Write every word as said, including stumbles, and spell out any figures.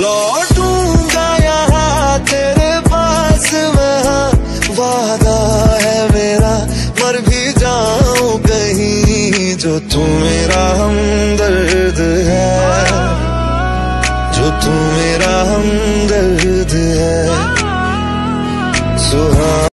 लौटूंगा यहाँ तेरे पास मैं, वादा है मेरा मर भी जाऊं कहीं, जो तू मेरा हमदर्द है, जो तू मेरा हमदर्द है। सुहा